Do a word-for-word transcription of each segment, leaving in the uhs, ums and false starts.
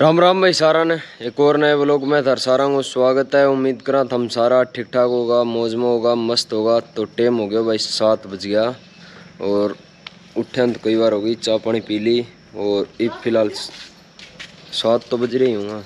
राम राम भाई सारा ने एक और नए व्लॉग में थर सारा को स्वागत है। उम्मीद करा थम सारा ठीक ठाक होगा, मौज में होगा, मस्त होगा। तो टाइम हो गया भाई सात बज गया और उठे तो कई बार हो गई, चाय पानी पी ली और अब फिलहाल सात तो बज रही हूँ,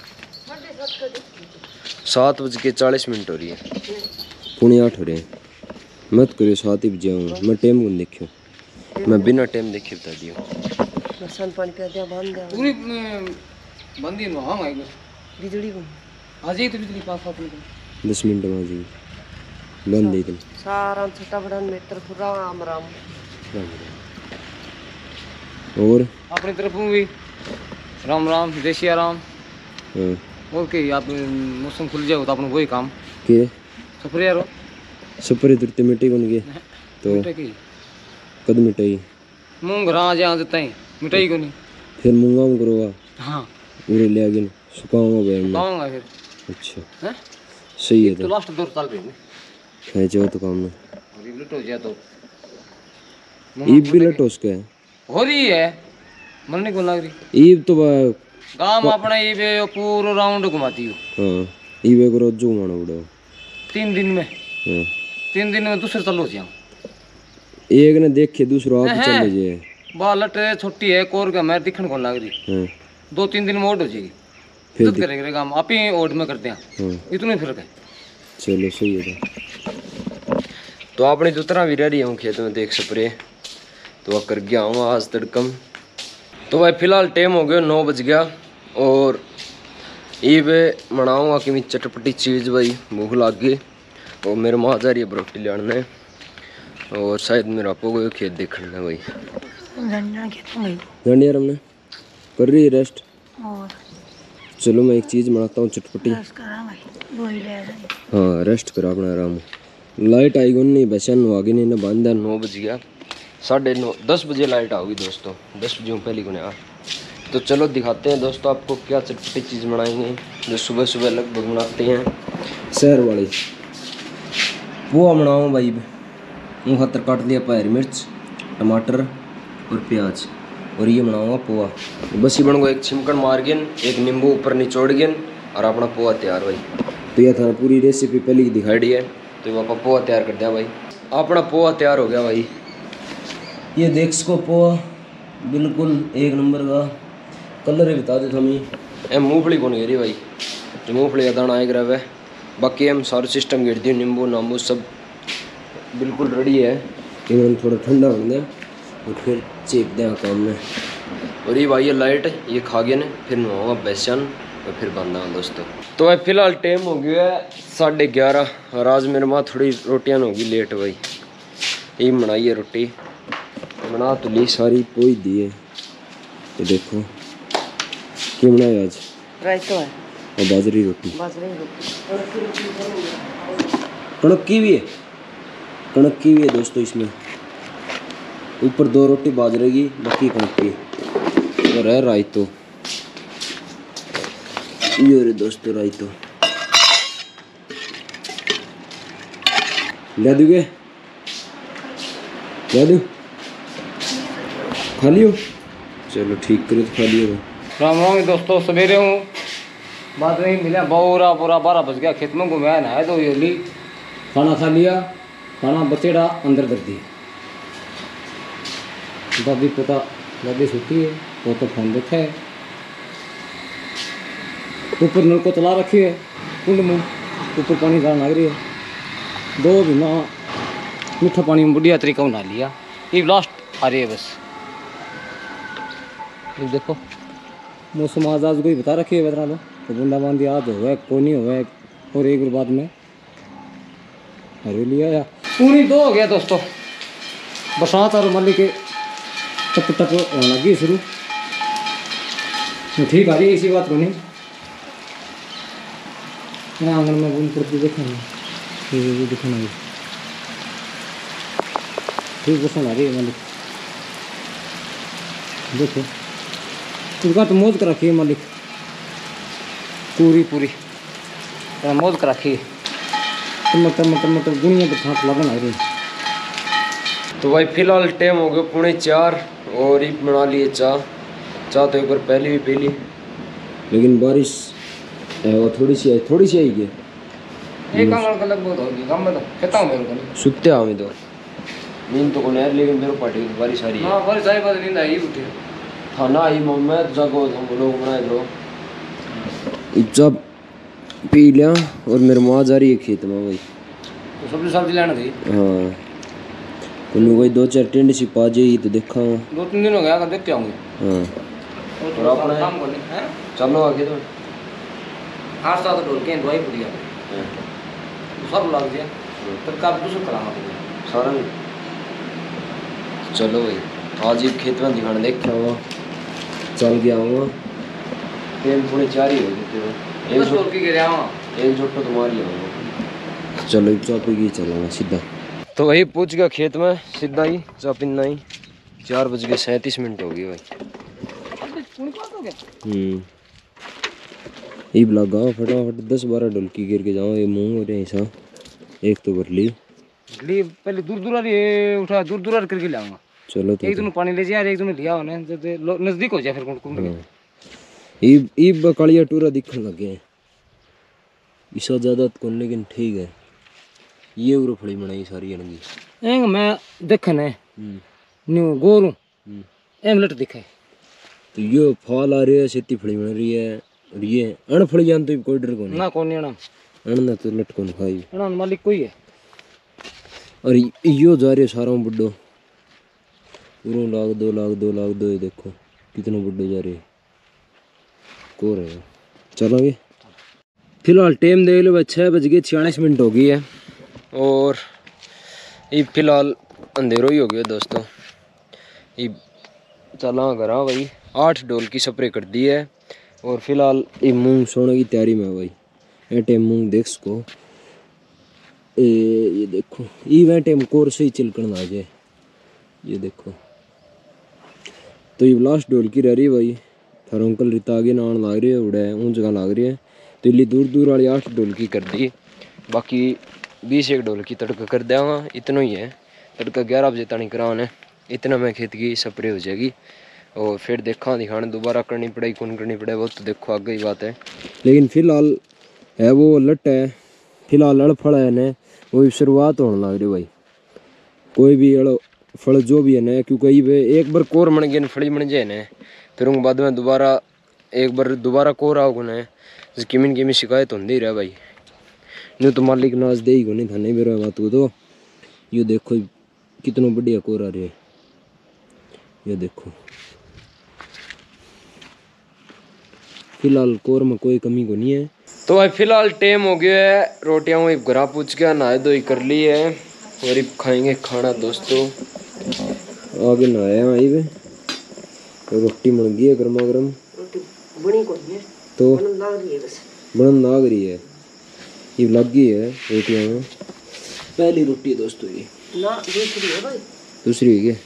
सात बज के चालीस मिनट हो रही है, पौने आठ हो रहे हैं। मत करियो सात ही बजे आऊँगा मैं, टाइम को देखियो, मैं बिना टाइम देखे बता दियो। पूरी बंदी में हाँ आएगा बिजली को आ जाए तो बिजली पास आती है दस मिनट में आ जाएगी, बंद दे दिन सारा छटा बड़ा मीटर पूरा राम राम। और अपनी तरफ भी राम राम देसी आराम। हाँ और के आप मौसम खुल जाए तो अपना वही काम के सफर यारो सफर तुरते मिट्टी बन गए तो कद मिटाई मूंग रहा जा देता है मिठाई को नहीं फिर मूंगा में करोगा। हाँ पूरे ले आगे सुखाऊंगा बैठ पाऊंगा फिर। अच्छा हैं सही है। तो तो लास्ट दौर चल रही है है जो तो काम में और ये लटो जाए तो ईब भी लटो उसका है हो रही है मरने को लग रही ईब तो बा- काम अपना ये बे पूरा राउंड घुमाती हो। हाँ ईब को रोज जो मानो उड़ो तीन दिन में हाँ तीन दिन में दूसरे चलो जाऊँ एक ने देखे दूसरा आप चले जाए बालट छोटी है कोर का मैं दिखने को लग रही। हाँ दो तीन दिन में ओड हो जाएगी फिर फिर करेंगे काम आप ही ओड में करते हैं। हाँ इतने फर्क है। चलो सही है। तो तो आपने तो तरह भी रह रही हूँ खेत में देख स्प्रे तो कर गया हूँ आज तड़कम। तो भाई फिलहाल टाइम हो गया नौ बज गया और ये वे मनाऊँगा कि मैं चटपटी चीज़ भाई भूख लग गई और मेरे माँ जा रही है रोटी लाने और शायद मेरा आपको कोई खेत देखने में भाई गंडिया हमने कर रही है रेस्ट। और चलो मैं एक चीज़ बनाता हूँ चटपटी। हाँ रेस्ट करा अपना आराम। लाइट आई नहीं वैसे आगे नहीं ना बंद है, नौ बज गया साढ़े नौ दस बजे लाइट आओगी दोस्तों, दस बजे पहले को आ। तो चलो दिखाते हैं दोस्तों आपको क्या चटपटी चीज़ बनाएंगे जो सुबह सुबह लगभग बनाते हैं शहर वाली। पोहा बनाऊँ भाई, मुँह खातर काट लिया हरी मिर्च टमाटर और प्याज और ये बनाऊँगा पोहा। बस ये बनूँगा एक छिमकन मार गन एक नींबू ऊपर निचोड़ गन और अपना पोहा तैयार भाई। तो यह था पूरी रेसिपी पहले की दिखाई दी है तो ये आप पोहा तैयार कर दिया भाई। अपना पोहा तैयार हो गया भाई, ये देख सको पोहा बिल्कुल एक नंबर का। कलर ही बता दे हमें एम मूँगफली कौन गिरी भाई, जो मूँगफली का दाना आएगा वह बाकी हम सारा सिस्टम गिर दिए, नींबू नांबू सब बिल्कुल रेडी है। इन्होंने थोड़ा ठंडा हो गया और फिर चेप दें काम में। और ये भाई ये लाइट ये खा गए ने फिर नहाऊंगा बेसन और फिर बंदा दोस्तों। तो भाई फिलहाल टाइम हो गया है साढ़े ग्यारह और आज मेरे माँ थोड़ी रोटियां होगी लेट भाई। ये बनाई है रोटी बना तो ली सारी पोई दी है। ये देखो क्या बनाया आज रायता है और बाजरी रोटी बाजरे की रोटी कणक की भी है, कणक की भी है दोस्तों। इसमें ऊपर दो रोटी बाजरे की बाकी कणक की और है रायतो। ये रे दोस्तों रायतो ले दोगे ले दो खा लियो। चलो ठीक करो तो खा लियो। राम राम दोस्तों सवेरे हूँ बात नहीं मिला बोरा पूरा बारह बज गया खेत में घूमया नहाया तो ये ली खाना खा लिया, खाना बचेड़ा अंदर कर दिया। दादी पोता दादी सोती है वो तो फोन देखा है, ऊपर नल को चला रखी है कुंड में ऊपर पानी डालना लग रही है। दो महीना मीठा पानी में बढ़िया तरीका बना लिया। ये लास्ट आ रही है बस। ये देखो मौसम आज आज कोई बता रखी है बता दो तो बूंदाबांदी आज हो को नहीं हो और एक बाद में हरे लिया या पूरी दो हो गया दोस्तों। बरसात और मल्ली के टप टप होने लगी शुरू ठीक आ रही है इसी बात को नहीं। मैं आंगन में बूंद पड़ती देखा नहीं दिखाना भी ठीक बरसात आ रही है मालिक। देखो उसका तो मौज कर रखी है मालिक पूरी पूरी मौज कर रखी है। टमाटर मटर मटर दुनिया पर छाप लगन आ रही। तो भाई फिलहाल टाइम हो गया पौने चार और ये बना लिए चाय। चाय तो एक बार पहले भी पी ली लेकिन बारिश है वो थोड़ी सी है, थोड़ी सी आएगी। एक अंगल का लगभग होगी गम में तो कहता हूं मेरे को नहीं सुखते हमें तो नींद तो कौन यार, लेकिन मेरे पार्टी बारिश आ रही है। हां बारिश आई बाद नींद आई उठी थाना आई मम्मी जगो हम लोग बनाए लो जब पी लिया। और मेरी माँ जा रही है खेत में भाई, तो सब्जी सब्जी लेने गई। हाँ कुन्नू कोई दो चार टेंट सी पा जाएगी तो देखा। दो तीन दिन हो गया देख के आऊंगी। हाँ और अपना काम कर ले हैं चलो आगे तो हाथ साथ ढोल के दवाई पड़ी है सब लग गया फिर कब दूसरा कराना पड़ेगा सारा नहीं। चलो भाई आज एक खेत में दिखाने देखता हुआ चल गया हुआ टाइम पूरे चार ही हो गए। एक ढोल की गिरा वहाँ एक जोट तो तुम्हारी होगा। चलो एक चौपी की चलाना सीधा। तो वही पूछ गया खेत में सीधा ही चौपिन नहीं। चार बज के सैंतीस मिनट हो गई भाई। हम्म ईब लगा फटाफट दस बारह ढोलकी गिर के जाओ। ये मूंग और ऐसा एक तो भर ली ली पहले दूर दूर ये उठा दूर दूर करके ले आऊंगा। चलो तो एक दिन पानी ले जाए एक दिन लिया होने जब नजदीक हो जाए फिर कुंड कुंड ईब ईब कालिया टूरा दिखने लगे हैं इससे ज्यादा तो कौन, लेकिन ठीक है। ये उरो फड़ी बनाई सारी अनगी एंग मैं देखने न्यू गोरू एमलेट दिखे तो ये फल आ रही है सेती फड़ी बन रही है। और ये अण फड़ी जान तो कोई डर को नहीं ना कौन ना अण ना तो लटको न खाई ना मालिक कोई है। और यो जा रहे सारा बुड्ढो पूरा लाख दो लाख दो लाख दो। ये देखो कितना बुड्ढो जा रहे को रहे। चलोगे फिलहाल टाइम देख लो भाई छः बज गए छियालीस मिनट हो गई है। और ये फिलहाल अंधेरों ही हो गया दोस्तों। ये चला करा भाई आठ डोल की स्प्रे कर दी है। और फिलहाल ये मूंग सोने की तैयारी में है भाई। ये टाइम मूंग देख सको ए, ये देखो ये वह टाइम कोर से ही चिलकन आ जाए। ये देखो तो ये लास्ट डोल की रह रही है भाई। थारा अंकल रिता आगे नान लाग रही है उड़े ऊँ जगह लाग रही है। तो इली दूर दूर वाली आठ डोल की कर दी। बाकी बीस एक डोल की तड़का कर दिया वहाँ इतना ही है। तड़का ग्यारह बजे तक कराने इतना में खेत की स्प्रे हो जाएगी। और फिर देखा दिखाने दोबारा करनी पड़ेगी कौन करनी पड़े वो तो देखो आगे ही बात है। लेकिन फिलहाल है वो लट है फिलहाल अड़ फल है न वो शुरुआत होने लग रही भाई। कोई भी अड़ फल जो भी है न क्योंकि ये एक बार कोर बन गए फड़ी बन जाए न फिर उनके बाद में दोबारा एक बार दोबारा कोर आओगे न किमिन किमिन शिकायत होती ही रहा भाई। नहीं तो मालिक नाच दे ही को नहीं था नहीं मेरा बात को। तो ये देखो कितना बढ़िया कोर आ रही है। ये देखो फिलहाल कोर में कोई कमी को नहीं है। तो भाई फिलहाल टाइम हो गया है रोटियां वही घरा पूछ के नहाए धोई कर ली है। और खाएंगे खाना दोस्तों। आगे नहाया वहीं पे तो रोटी बन गई है गर्मा गर्म। बनी को है तो बनन लग रही है बस बनन लग रही है। ये लग गई है रोटियां में पहली रोटी दोस्तों ये ना दूसरी है भाई दूसरी है क्या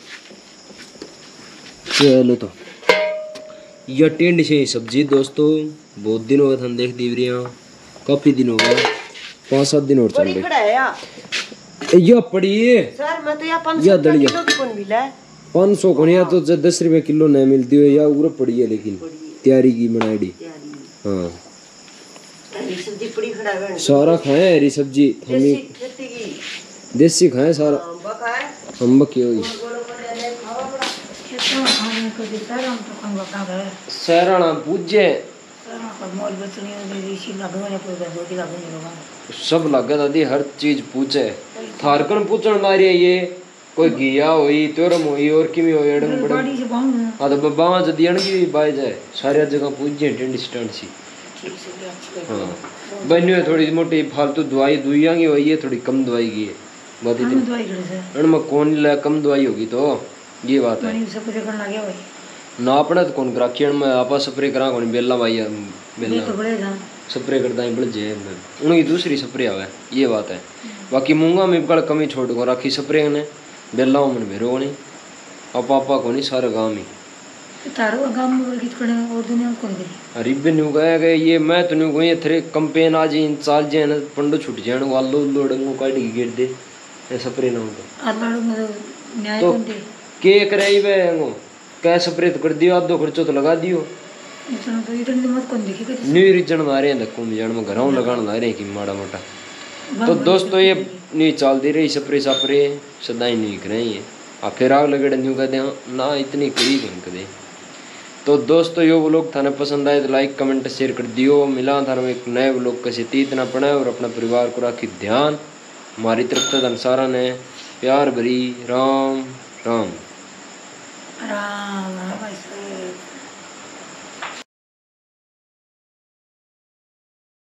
चलो तो यह टेंड से सब्जी दोस्तों बहुत दिन हो गए थे देख दी रही काफी दिन हो गए पाँच सात दिन और चल बड़ी खड़ा है यार रहे। यह पड़ी है सर मैं तो यहाँ पाँच या सौ दलिया। किलो की कौन मिला है पाँच सौ को नहीं तो दस रुपये किलो नहीं मिलती है या उरा पड़ी है लेकिन तैयारी की बनाई। हाँ हरी सब्जी पड़ी खड़ा है सारा खाए हरी सब्जी देसी खेती की देसी खाए सारा अम्बा का है हम बकी होगी गोलो गोलो ले खावा बड़ा खेतों में खाने को देता है हम तो कम बता रहे हैं सैराना पूजे पर मोल बचनी होगी ऋषि लगने पर दो दिन लगने लगा सब लगे दादी हर चीज पूछे थारकन पूछन मारी है ये कोई घिया हुई त्योरम हुई और किमी हुई अड़ंग बड़ंग गाड़ी से बांध हाँ तो बाबा जदी अणगी बाई जाए सारी जगह पूछ जाए टेंड स्टैंड सी। ठीक से भी अच्छी कर हाँ बनी हुई थोड़ी मोटी फालतू दवाई दुइया की हुई है थोड़ी कम दवाई की है बहुत हम इतनी दवाई करे से अण में कौन ला कम दवाई होगी तो ये बात है मनी सब कुछ करना लगे भाई ना अपने तो कौन करा में आपा स्प्रे करा कौन बेला भाई ये बेला तो बड़े जान स्प्रे करता ही बढ़ जाए उनकी दूसरी स्प्रे आवे ये बात है। बाकी मूंगा में बड़ा कमी छोड़ को रखी स्प्रे ने बेला मन भेरो नहीं आप आपा को नहीं सारे गाँव में तारो गांव में गीत करने और दुनिया कौन करी रिबन न्यू गया गए ये मैं तो न्यू गई थे कंपेन आज इन चाल जे न पंडो छुट जान वालो लोडंगो काट के गिर दे स्प्रे ना हो अल्लाह में न्याय तो कौन दे के करे वे कै स्प्रे तो कर दियो आधो खर्चो तो लगा दियो इतना तो इतनी मत कौन देखी कभी न्यू रीजन मारे हैं धक्कों में जान में घरों लगान ला रहे हैं कि माड़ा मोटा। तो दोस्तों ये नहीं चलती रही सपरे सपरे सदा ही नहीं करें आ फिर आग लगड़े न्यू कहते हैं ना इतनी करीब हम कदे। तो दोस्तों यो व्लॉग थाने पसंद आए तो लाइक कमेंट शेयर कर दियो। मिला थाने में एक नए व्लॉग कैसे इतना पड़ा और अपना परिवार को राखी ध्यान। हमारी तरफ से सारा ने प्यार भरी राम राम राम राम।